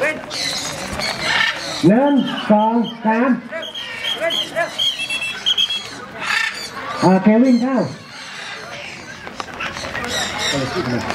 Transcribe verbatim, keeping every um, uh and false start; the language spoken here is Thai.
หนึ่งสองสามอ่าเควินเข้า